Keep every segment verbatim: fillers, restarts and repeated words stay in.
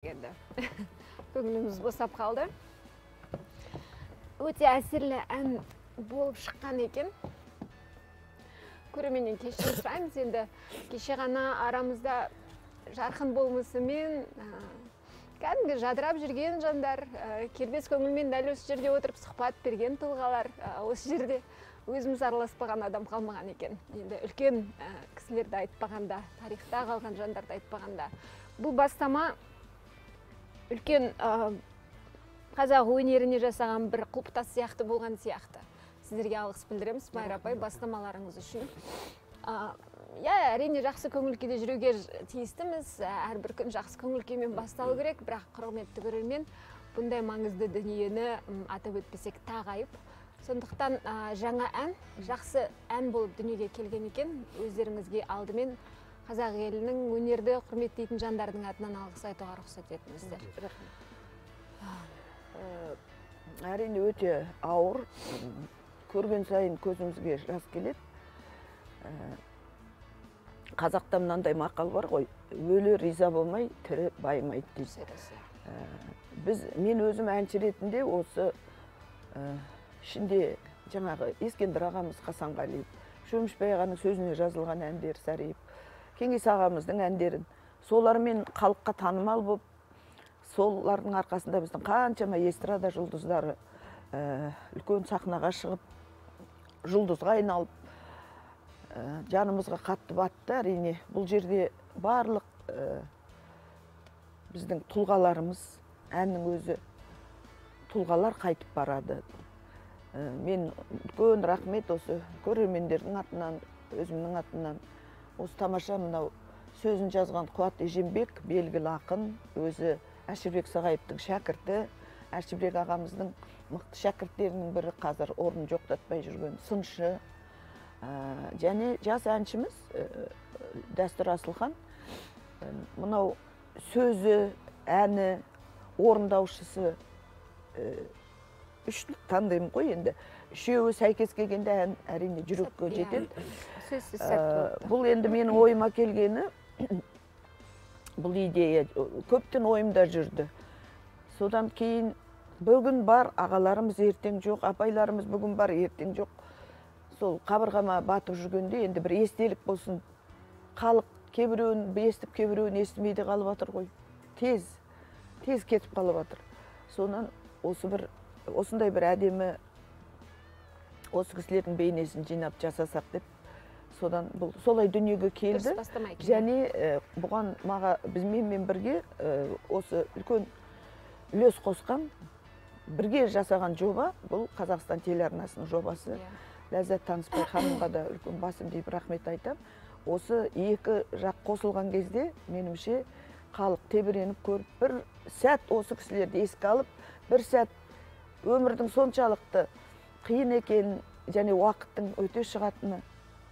енді. Көңіліміз босап қалды. Өте әсерлі ән болып шыққан екен. Көрерменнен кешірім сұраймыз. Енді кеше ғана арамызда жарқын болмысымен кәдімгі жадырап жүрген жандар, кербез көңілмен дәл осы жерде отырып сұхбат берген тұлғалар, осы жерде өзіміз араласпаған адам қалмаған екен. Енді үлкен кісілерді айтпағанда, тарихта қалған жандарды айтпағанда, бұл бастама үлкен қазақ өнеріне жасаған бір құлпытас сияқты болған сияқты. Сіздерге алғыс білдіреміз, Майра апай, бастамаларыңыз үшін. Я, әрине жақсы көңіл күйде жүруге тиістіміз, әрбір күн жақсы көңіл күймен басталу керек, бірақ құрметті көрермен, бұндай маңызды дүниені атап өтпесек тағайып. Сондықтан жаңа ән, жақсы ән болып дүниеге келген екен. Өздеріңізге алдымен қазақ елінің өнерді құрметтейтін жандардың атынан алғыс айтуға рұқсат етіңіздер. Әрине өте ауыр, көрген сайын көзімізге жас келеді. Қазақта мынандай мақал бар ғой, өлі риза болмай, тірі байымайды дейді. Біз, мен өзім әнші ретінде осы ішінде жаңағы Ескендір ағамыз Хасанғалиев, Шөмішбай ағаның сөзіне жазылған әндер Сәриев, Кеңес ағамыздың әндерін, солармен халыққа танымал болып, солардың арқасында біздің қаншама эстрада жұлдыздары үлкен сахнаға шығып, жұлдызға айналып, жанымызға қатты батты. Әрине бұл жерде барлық біздің тұлғаларымыз, әннің өзі тұлғалар қайтып барады. Мен үлкен рахмет осы көрермендердің атынан, өзімнің атынан, осы тамаша мынау сөзін жазған Қуат Ежембек, белгілі ақын, өзі Әшірбек Сағайыптың шәкірті, Әшірбек ағамыздың мықты шәкірттерінің бірі, қазір орнын жоқтатпай жүрген сыншы. Және жас әншіміз Дәстүр Асылхан, мынау сөзі, әні, орындаушысы үштілік таңдаймын ғой енді. Үшеуі сәйкес келгенде ән әрине жүрекке жетеді. Бұл енді менің ойыма келгені, бұл идея көптен ойымда жүрді. Содан кейін бүгін бар, ағаларымыз ертең жоқ, апайларымыз бүгін бар, ертең жоқ. Сол қабырғама батып жүргенде енді бір естелік болсын. Халық кейбіреуін естіп, кейбіреуін естімейді қалып жатыр ғой. Тез, тез кетіп қалып жатыр. Сонан осы бір, осындай бір әдемі осы кісілердің бейнесін жинап жасасақ деп, содан бұл солай дүниеге келді. Және бұған маға бізменмен бірге осы үлкен үлес қосқан, бірге жасаған жоба, бұл Қазақстан телеарнасының жобасы. Ләззат Таныспай ханымға да үлкен басым дейіп рахмет айтам. Осы екі жақ қосылған кезде, меніңше, халық тебіреніп көріп, бір сәт осы кісілерді еске алып, бір сәт өмірдің соншалықты қиын екенін, және уақыттың өте шығатыны.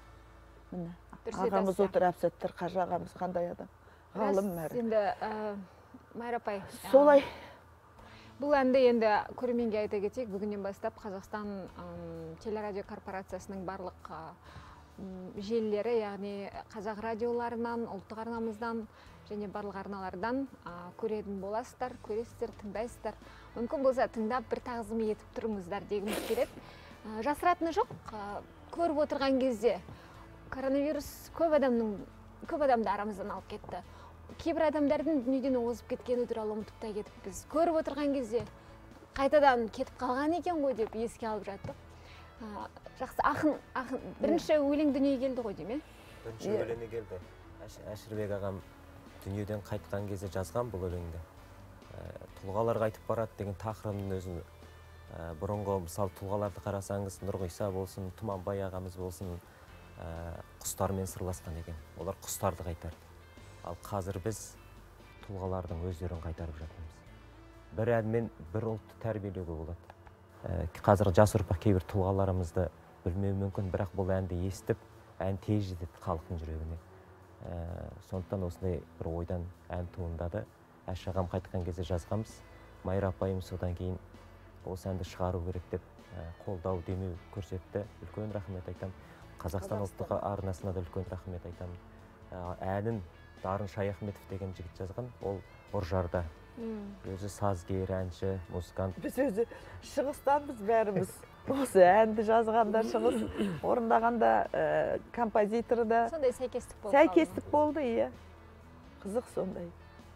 Ағамыз отыр, Әбсаттар Қажы ағамыз қандай адам? Ғалым әрі. Енді, Майра апай, солай. Бұл әнді енді көрерменге айта кетейік, бүгіннен бастап Қазақстан телерадио корпорациясының барлық желілері, яғни қазақ радиоларынан, ұлттық арнамыздан және барлық арналардан көретін боласыздар, көресіздер, тыңдайсыздар. Мүмкін болса тыңдап бір тағзым етіп тұрыңыздар дегіміз келеді. Жасыратыны жоқ, көріп отырған кезде коронавирус көп адамның, көп адамды арамыздан алып кетті. Кейбір адамдардың дүниеден озып кеткені туралы ұмытып та кетіп, біз көріп отырған кезде қайтадан кетіп қалған екен ғой деп еске алып жаттық. Жақсы, ақын, ақын, бірінші өлең дүниеге келді ғой дейме? Бірінші өлеңі келді. Әшірбек ағам дүниеден қайтқан кезде жазған бұл өлеңді. Тұлғалар қайтып барады деген тақырыбының өзін бұрынғы мысалы тұлғаларды қарасаңыз, Нұрғиса болсын, Тұманбай ағамыз болсын, құстармен сырласқан екен. Олар құстарды қайтарды. Ал қазір біз тұлғалардың өздерін қайтарып жатырмыз. Бір әнмен бір ұлтты тәрбиелеуге болады. Қазір жас ұрпақ кейбір тұлғаларымызды білмеу мүмкін, бірақ бұл әнді естіп, ән тез жетеді халықтың жүрегіне. Сондықтан осындай бір ойдан ән туындады. Әш ағам қайтқан кезде жазғанбыз. Майра апайым содан кейін осы әнді шығару керек деп қолдау демеу көрсетті. Үлкен рахмет айтам. Қазақстан ұлттық арнасына да үлкен рахмет айтам. Әнін Дарын Шаяхметов деген жігіт жазған, ол Ұржарда өзі сазгер, әнші, музыкант. Біз өзі шығыстанбыз бәріміз. Осы әнді жазғанда шығыс, орындағанда композиторы да. Сондай сәйкестік болды. Сәйкестік болды, иә. Қызық сондай.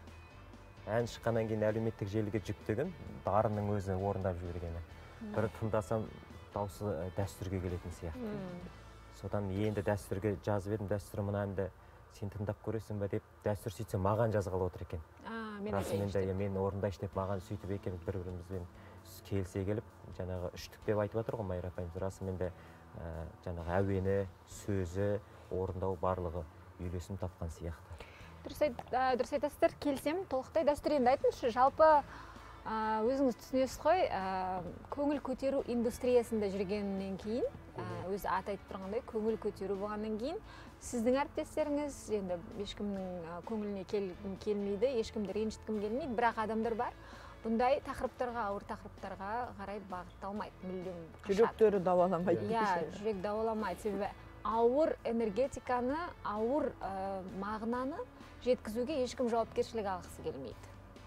Ән шыққаннан кейін әлеуметтік желіге жүктеген, дарынның өзі орындап жібергені. Бір тыңдасам, дауысы дәстүрге келетін сияқты. Содан енді дәстүрге жазып едім, дәстүрі мына әнді сен тыңдап көресің бе деп, дәстүр сөйтсе маған жазғалы отыр екен. Расымен де мен орындайшы деп маған сөйтіп екеуміз бір-бірімізбен келісе келіп, жаңағы үштік деп айтып жатыр ғой Майра апайымыз. Расымен де жаңағы әуені, сөзі, орындау барлығы үйлесім тапқан сияқты. Дұрыс айтасыздар, келісем, толықтай дәстүр енді айтыңызшы, жалпы өзіңіз түсінесіз ғой, көңіл көтеру индустриясында жүргеннен кейін, өзі аты айтып тұрғандай, көңіл көтеру болғаннан кейін, сіздің әріптестеріңіз енді ешкімнің көңіліне келмейді, ешкімді ренжіткім келмейді, бірақ адамдар бар. Бұндай тақырыптарға, ауыр тақырыптарға қарай бағытталмайды, мүлдем қашады. Жүректері дауаламайды. Иә, жүрек дауаламайды. Себебі ауыр энергетиканы, ауыр мағынаны жеткізуге ешкім жауапкершілік алғысы келмейді.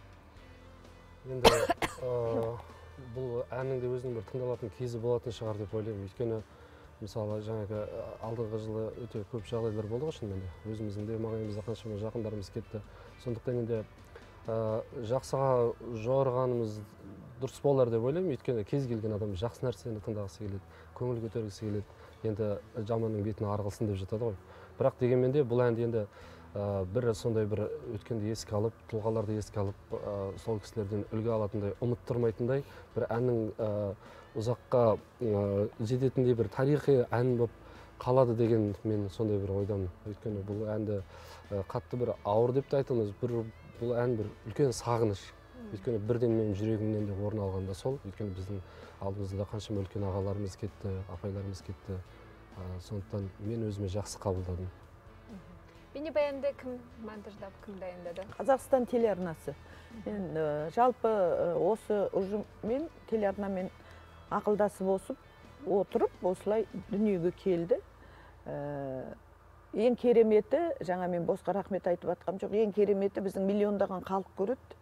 Енді бұл әннің де өзінің бір тыңдалатын кезі болатын шығар деп ойлаймын. Өйткені мысалы жаңағы алдыңғы жылы өте көп жағдайлар болды ғой шынымен де. Өзіміздің де маңайымызда қаншама жақындарымыз кетті. Сондықтан енді жақсыға жорығанымыз дұрыс болар деп ойлаймын. Өйткені кез келген адам жақсы нәрсені тыңдағысы келеді, көңіл көтергісі келеді. Енді жаманның бетіне арғылсын деп жатады ғой. Бірақ дегенмен де бұл әнді енді бір сондай бір өткенді еске алып, тұлғаларды еске алып, сол кісілерден үлгі алатындай, ұмыттырмайтындай бір әннің ұзаққа жететіндей бір тарихи ән болып қалады деген мен сондай бір ойдамын. Өйткені бұл әнді қатты бір ауыр деп те айтамыз, бұл ән бір үлкен сағыныш. Өйткені бірден менің жүрегімнен де орын алғанда сол. Өйткені біздің алдымызда қаншама үлкен ағаларымыз кетті, апайларымыз кетті. Сондықтан мен өзіме жақсы қабылдадым. Бейнебаянды кім монтаждап, кім дайындады? Қазақстан телеарнасы. Мен жалпы осы ұжыммен, телеарнамен ақылдасып осып, отырып, осылай дүниеге келді. Ең кереметі, жаңа мен босқа рахмет айтып атқам жоқ, ең кереметі біздің миллиондаған халық көреді.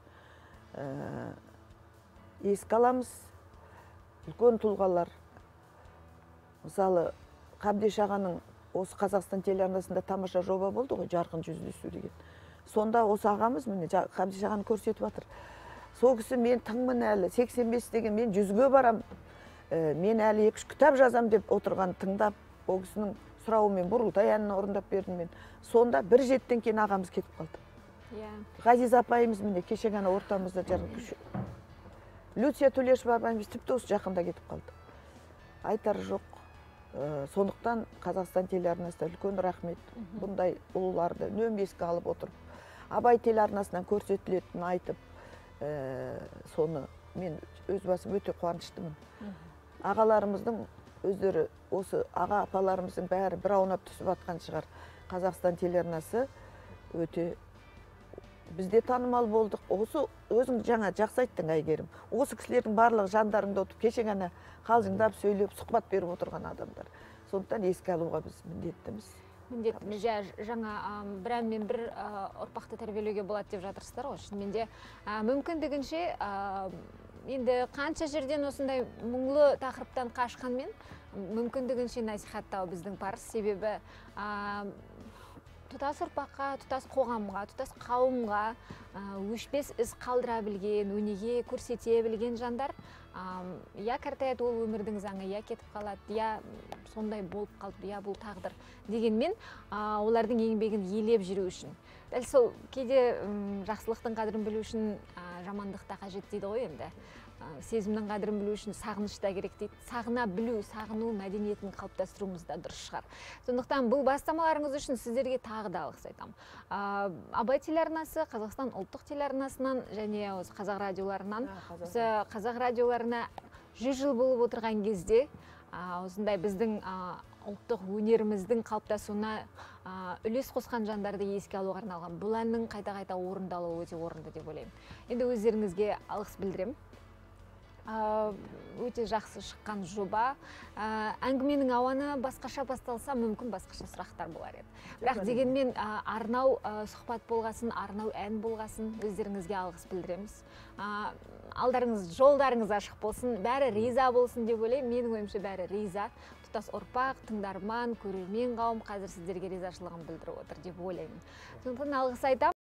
Еске аламыз, үлкен тұлғалар. Мысалы, Қабдеш ағаның осы Қазақстан телеарнасында тамаша жоба болды ғой, жарқын жүздесу деген. Сонда осы ағамыз міне Қабдеш ағаны көрсетіп жатыр. Сол кісі мен тыңмын әлі, сексен бес деген мен жүзге барам, мен әлі екі-үш кітап жазам деп отырған тыңдап, ол кісінің сұрауымен Бұрылтай әнін орындап бердім мен. Сонда бір жеттен кейін ағамыз кетіп қалды. Ғазиз апайымыз міне кеше ғана ортамызда жарқын. Люция Төлешова апайымыз тіпті осы жақында кетіп қалды. Айтар жоқ. Сондықтан Қазақстан телеарнасына үлкен рахмет. Бұндай ұлыларды үнемі еске алып отырып, Абай телеарнасынан көрсетілетінін айтып, соны мен өз басым өте қуаныштымын. Ағаларымыздың өздері, осы аға апаларымыздың бәрі бір аунап түсіп атқан шығар. Қазақстан телеарнасы өте бізде танымал болдық. Осы өзің жаңа жақсы айттың, Әйгерім. Осы кісілердің барлығы жандарыңда отырып, кеше ғана қалжыңдап сөйлеп, сұхбат беріп отырған адамдар. Сондықтан еске алуға біз міндеттіміз. Міндеттіміз. Жаңа бір әнмен бір ұрпақты тәрбиелеуге болады деп жатырсыздар ғой. Шынымен де мүмкіндігінше енді қанша жерден осындай мұңлы тақырыптан қашқанмен мүмкіндігінше насихаттау біздің парыз. Себебі тұтас ұрпаққа, тұтас қоғамға, тұтас қауымға өшпес із қалдыра білген, өнеге көрсете білген жандар, я қартаяды ол өмірдің заңы, я кетіп қалады, я сондай болып қалды, я бұл тағдыр дегенмен олардың еңбегін елеп жүру үшін. Дәл сол кейде жақсылықтың қадірін білу үшін жамандық та қажет дейді ғой енді. Сезімнің қадірін білу үшін сағыныш та керек дейді. Сағына білу, сағыну мәдениетін қалыптастыруымыз да дұрыс шығар. Сондықтан бұл бастамаларыңыз үшін сіздерге тағы да алғыс айтамын. Абай телеарнасы, Қазақстан ұлттық телеарнасынан және осы қазақ радиоларынан, осы қазақ радиоларына жүз жыл болып отырған кезде, осындай біздің ұлттық өнеріміздің қалыптасуына үлес қосқан жандарды еске алуға арналған бұл әннің қайта-қайта орындалуы өте орынды деп ойлаймын. Енді өздеріңізге алғыс білдіремін. өте жақсы шыққан жоба. Әңгіменің ауаны басқаша басталса, мүмкін басқаша сұрақтар болар еді. Бірақ дегенмен арнау сұхбат болғасын, арнау ән болғасын, өздеріңізге алғыс білдіреміз. Алдарыңыз, жолдарыңыз ашық болсын, бәрі риза болсын деп ойлаймын. Менің ойымша бәрі риза. Тұтас ұрпақ, тыңдарман, көрермен қауым қазір сіздерге ризашылығын білдіріп отыр деп ойлаймын. Сондықтан алғыс айтамын.